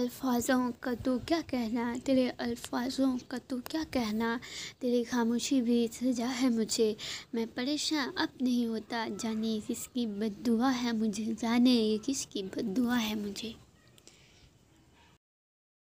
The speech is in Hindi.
अल्फाज़ों का तू क्या कहना, तेरे अल्फाज़ों का तू क्या कहना, तेरी खामोशी भी सजा है मुझे। मैं परेशान अब नहीं होता, जाने ये किसकी बद्दुआ है मुझे, जाने ये किसकी बद्दुआ है मुझे।